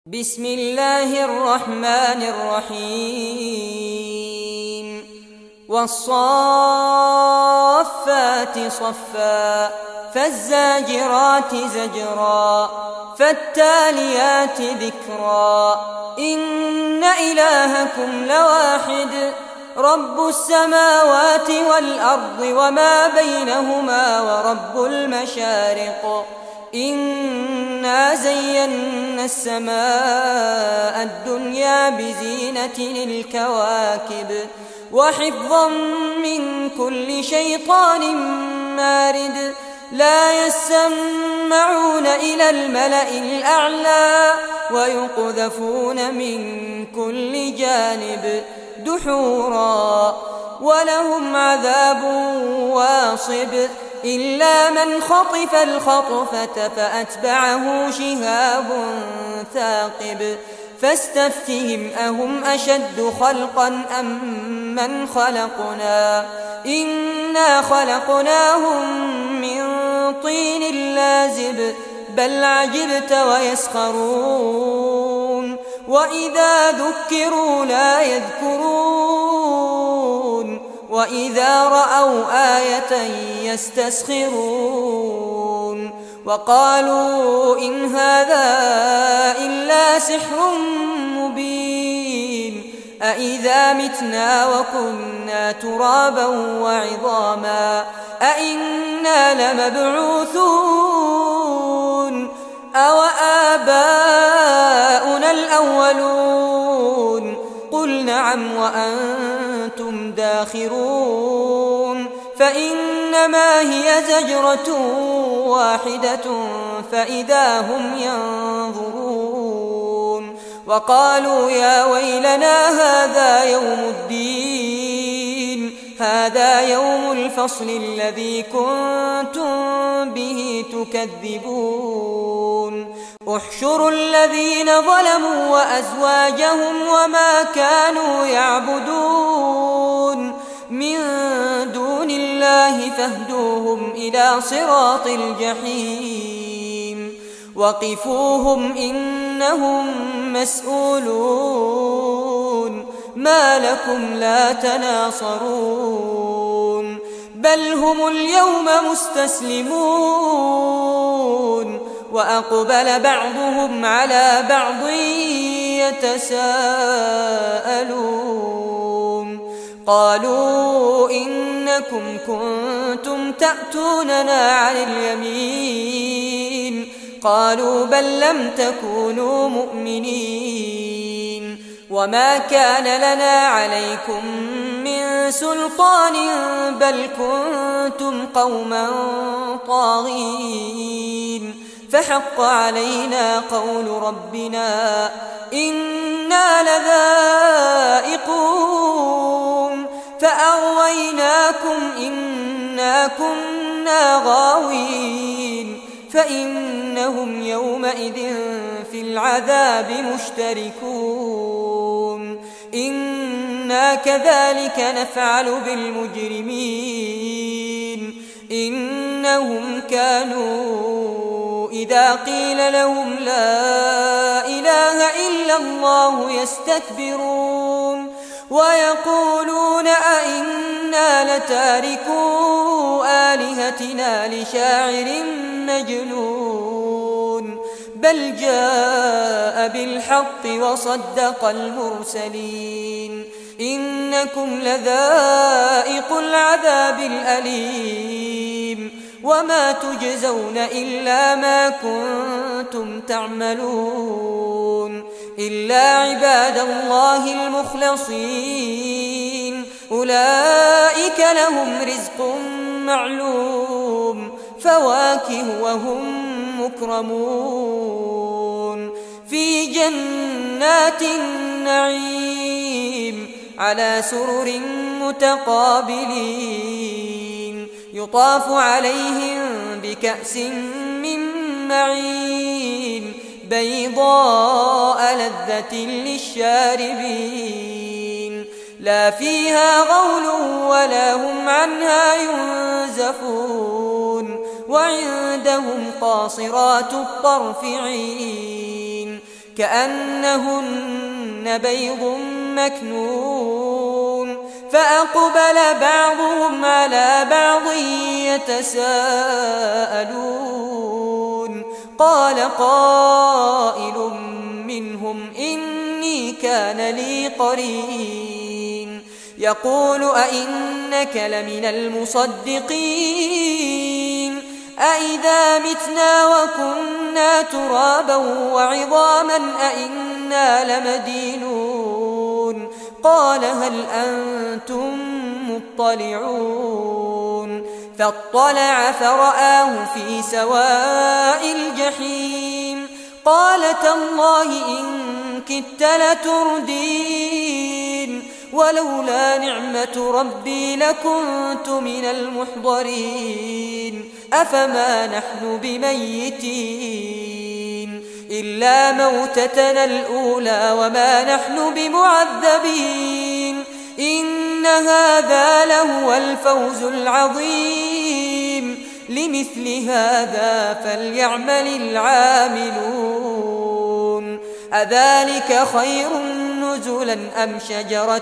بسم الله الرحمن الرحيم والصافات صفا فالزاجرات زجرا فالتاليات ذكرا إن إلهكم لواحد رب السماوات والأرض وما بينهما ورب المشارق إنا زينا السماء الدنيا بزينة الكواكب وحفظا من كل شيطان مارد لا يسمعون إلى الملأ الأعلى ويقذفون من كل جانب دحورا ولهم عذاب واصب إلا من خطف الخطفة فأتبعه شهاب ثاقب فاستفتهم أهم أشد خلقا أم من خلقنا إنا خلقناهم من طين لازب بل عجبت ويسخرون وإذا ذكروا لا يذكرون وإذا رأوا آية يستسخرون وقالوا إن هذا إلا سحر مبين أإذا متنا وكنا ترابا وعظاما أإنا لمبعوثون أو آباؤنا الأولون قل نعم وأنتم داخرون فإنما هي زجرة واحدة فإذا هم ينظرون وقالوا يا ويلنا هذا يوم الدين هذا يوم الفصل الذي كنتم به تكذبون احشروا الذين ظلموا وأزواجهم وما كانوا يعبدون من دون الله فاهدوهم إلى صراط الجحيم وقفوهم إنهم مسؤولون ما لكم لا تناصرون بل هم اليوم مستسلمون وأقبل بعضهم على بعض يتساءلون قالوا إنكم كنتم تأتوننا عن اليمين قالوا بل لم تكونوا مؤمنين وما كان لنا عليكم من سلطان بل كنتم قوما طاغين فحق علينا قول ربنا إنا لذائقون فأغويناكم إنا كنا غاوين فإنهم يومئذ في العذاب مشتركون إنا كذلك نفعل بالمجرمين إنهم كانوا إذا قيل لهم لا إله إلا الله يستكبرون ويقولون أئنا لتاركو آلهتنا لشاعر مجنون بل جاء بالحق وصدق المرسلين إنكم لذائق العذاب الأليم وما تجزون إلا ما كنتم تعملون إلا عباد الله المخلصين أولئك لهم رزق معلوم فواكه وهم مكرمون في جنات النعيم على سرر متقابلين يطاف عليهم بكأس من معين بيضاء لذة للشاربين لا فيها غول ولا هم عنها ينزفون وعندهم قاصرات الطرف عين كأنهن بيض مكنون فأقبل بعضهم على بعض يتساءلون قال قائل منهم إني كان لي قرين يقول أئنك لمن المصدقين أئذا متنا وكنا ترابا وعظاما أئنا لمدينون قال هل أنتم مطلعون فاطلع فرآه في سواء الجحيم قال تالله إن كدت لتردين ولولا نعمة ربي لكنت من المحضرين أفما نحن بميتين إلا موتتنا الأولى وما نحن بمعذبين إن هذا لهو الفوز العظيم لمثل هذا فليعمل العاملون أذلك خير نزلا أم شجرة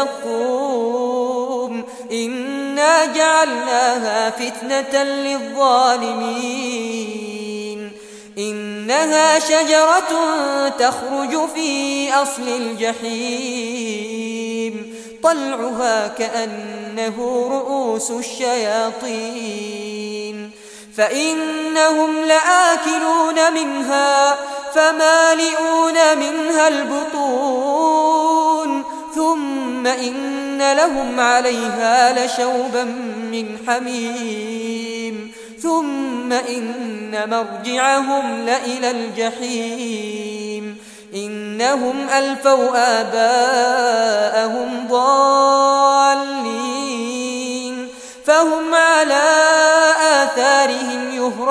الزقوم إنا جعلناها فتنة للظالمين إنها شجرة تخرج في أصل الجحيم طلعها كأنه رؤوس الشياطين فإنهم لآكلون منها فمالئون منها البطون ثم إن لهم عليها لشوبا من حميم ثم إن مرجعهم لإلى الجحيم إنهم ألفوا آباءهم ضالين فهم على آثارهم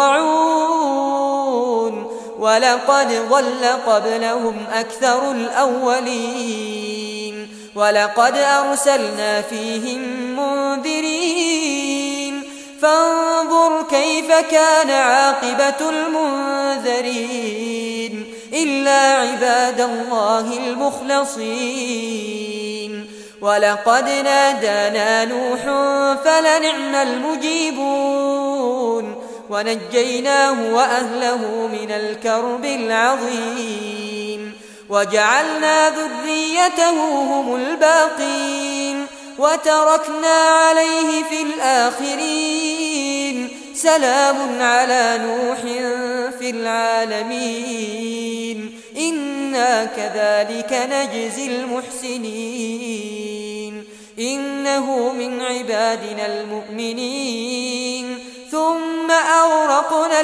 يهرعون ولقد ضل قبلهم أكثر الأولين ولقد أرسلنا فيهم منذرين فانظر كيف كان عاقبة المنذرين إلا عباد الله المخلصين ولقد نادانا نوح فلنعم المجيبون ونجيناه وأهله من الكرب العظيم وجعلنا ذريته هم الباقين وتركنا عليه في الآخرين سلام على نوح في العالمين إنا كذلك نجزي المحسنين إنه من عبادنا المؤمنين ثم أغرقنا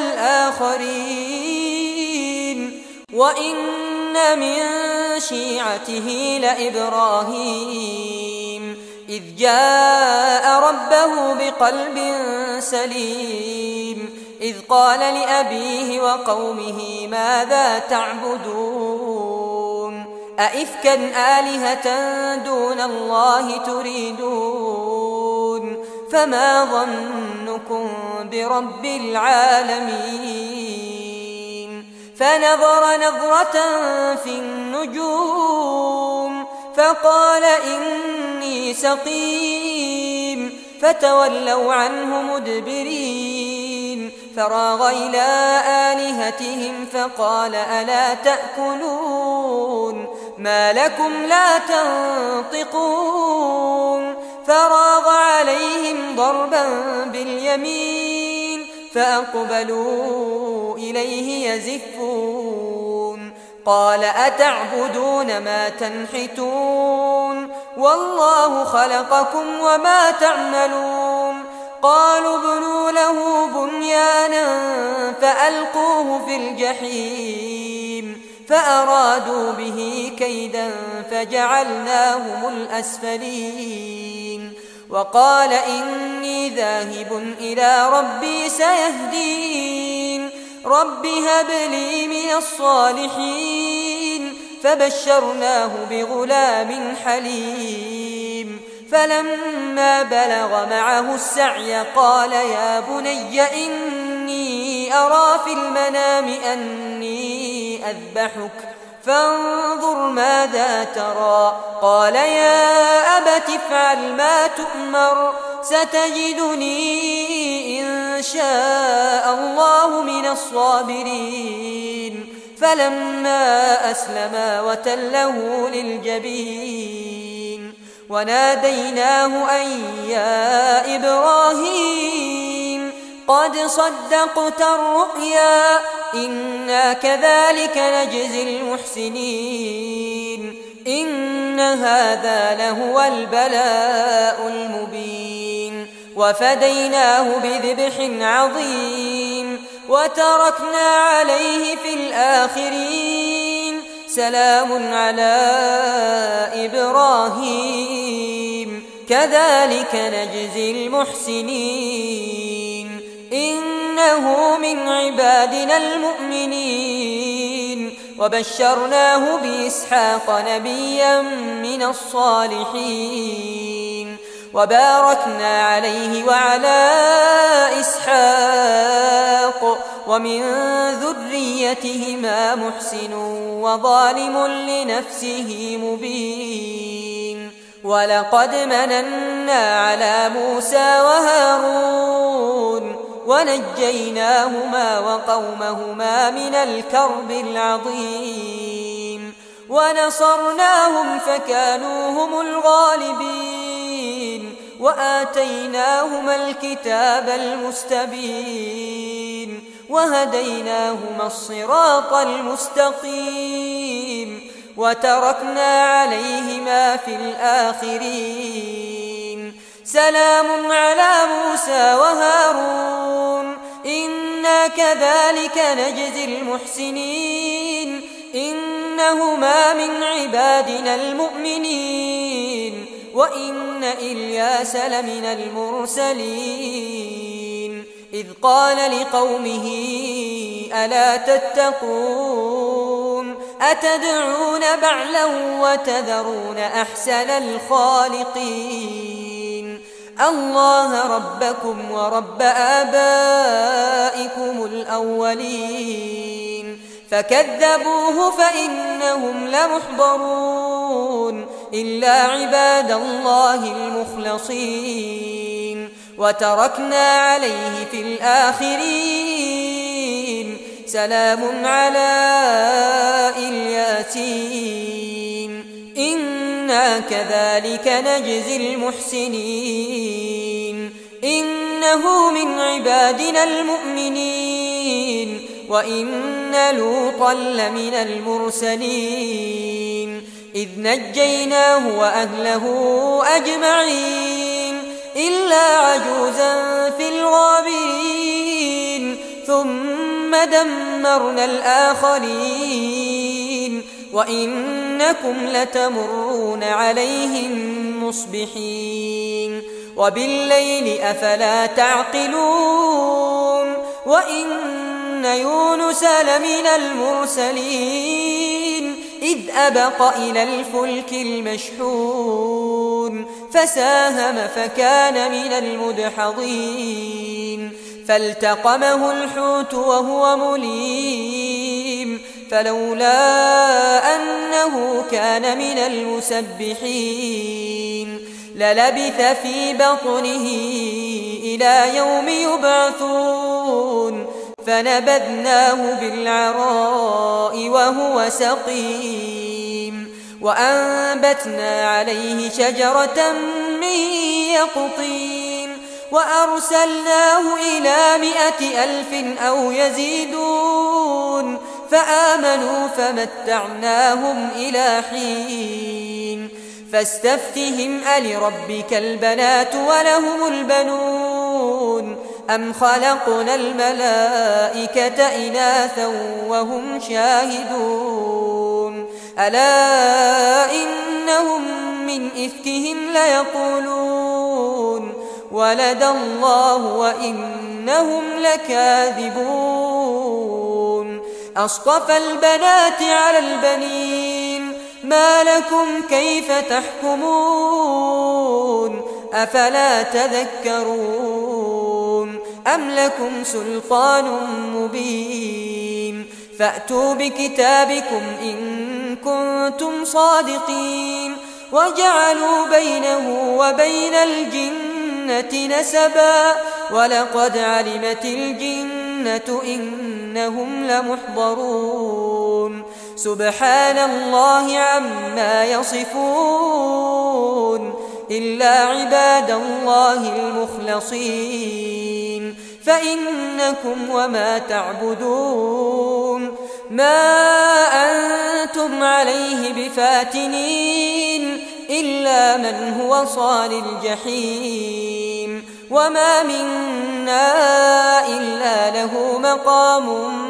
الآخرين وإن من شيعته لإبراهيم إذ جاء ربه بقلب سليم إذ قال لأبيه وقومه ماذا تعبدون أئفكا آلهة دون الله تريدون فما ظنكم برب العالمين فنظر نظرة في النجوم فقال إني سقيم فتولوا عنه مدبرين فراغ إلى آلهتهم فقال ألا تأكلون ما لكم لا تنطقون فراغ عليهم ضربا باليمين فأقبلوا إليه يزفون قال أتعبدون ما تنحتون والله خلقكم وما تعملون قالوا ابنوا له بنيانا فألقوه في الجحيم فأرادوا به كيدا فجعلناهم الأسفلين وقال إني ذاهب إلى ربي سيهدين رب هب لي من الصالحين فبشرناه بغلام حليم فلما بلغ معه السعي قال يا بني إني أرى في المنام أني أذبحك فانظر ماذا ترى. قال يا أبت افعل ما تؤمر ستجدني إن شاء الله من الصابرين. فلما أسلما وتله للجبين وناديناه أن يا إبراهيم قد صدقت الرؤيا إنا كذلك نجزي المحسنين إن هذا لهو البلاء المبين. وفديناه بذبح عظيم وتركنا عليه في الآخرين سلام على إبراهيم كذلك نجزي المحسنين إنه من عبادنا المؤمنين. وبشرناه بإسحاق نبيا من الصالحين وباركنا عليه وعلى إسحاق ومن ذريتهما محسن وظالم لنفسه مبين. ولقد مننا على موسى وهارون ونجيناهما وقومهما من الكرب العظيم ونصرناهم فكانوا هم الغالبين وآتيناهما الكتاب المستبين وهديناهما الصراط المستقيم وتركنا عليهما في الآخرين سلام على موسى وهارون إنا كذلك نجزي المحسنين إنهما من عبادنا المؤمنين وإن إلياس لمن المرسلين إذ قال لقومه ألا تتقون أتدعون بعلا وتذرون أحسن الخالقين الله ربكم ورب آبائكم الأولين فكذبوه فإنهم لمحضرون إلا عباد الله المخلصين وتركنا عليه في الآخرين سلام على الياسين إنا كذلك نجزي المحسنين إنه من عبادنا المؤمنين وإن لوطا لمن المرسلين إذ نجيناه وأهله أجمعين إلا عجوزا في الغابرين ثم دمرنا الآخرين وإنكم لتمرون عليهم مصبحين وبالليل أفلا تعقلون وإن يونس لمن المرسلين إذ أبق إلى الفلك المشحون فساهم فكان من المدحضين فالتقمه الحوت وهو مليم فلولا أنه كان من المسبحين للبث في بطنه إلى يوم يبعثون فنبذناه بالعراء وهو سقيم وأنبتنا عليه شجرة من يقطين وأرسلناه إلى 100,000 أو يزيدون فآمنوا فمتعناهم إلى حين فاستفتهم ألربك البنات ولهم البنون أم خلقنا الملائكة إناثا وهم شاهدون ألا إنهم من إفكهم ليقولون ولد الله وإنهم لكاذبون أصطفى البنات على البنين ما لكم كيف تحكمون أفلا تذكرون أم لكم سلطان مبين فأتوا بكتابكم إن كنتم صادقين وجعلوا بينه وبين الجنة نسبا ولقد علمت الجنة إنهم لمحضرون سبحان الله عما يصفون إلا عباد الله المخلصين فإنكم وما تعبدون ما أنتم عليه بفاتنين إلا من هو صال الجحيم وما منا إلا له مقام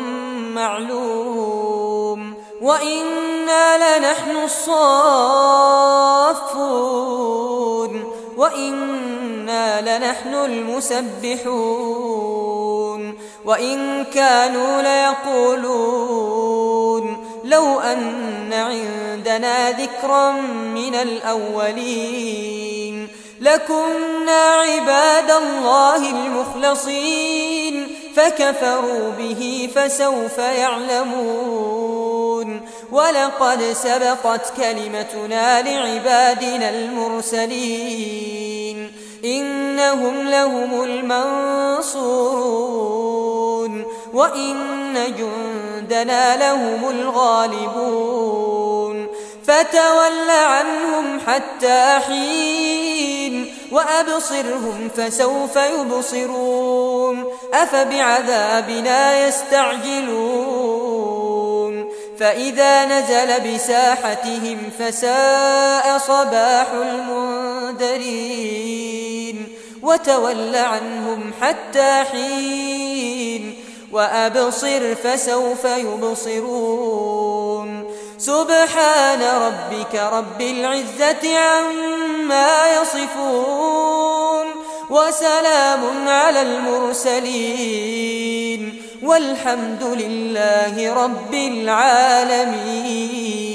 معلوم وإنا لنحن الصافون وإنا لنحن المسبحون وإن كانوا ليقولون لو أن عندنا ذكرا من الأولين لكنا عباد الله المخلصين فكفروا به فسوف يعلمون ولقد سبقت كلمتنا لعبادنا المرسلين إنهم لهم المنصورون وإن جندنا لهم الغالبون فتول عنهم حتى حين وأبصرهم فسوف يبصرون أفبعذابنا يستعجلون فإذا نزل بساحتهم فساء صباح المنذرين وتول عنهم حتى حين وأبصر فسوف يبصرون سبحان ربك رب العزة عما يصفون وسلام على المرسلين والحمد لله رب العالمين.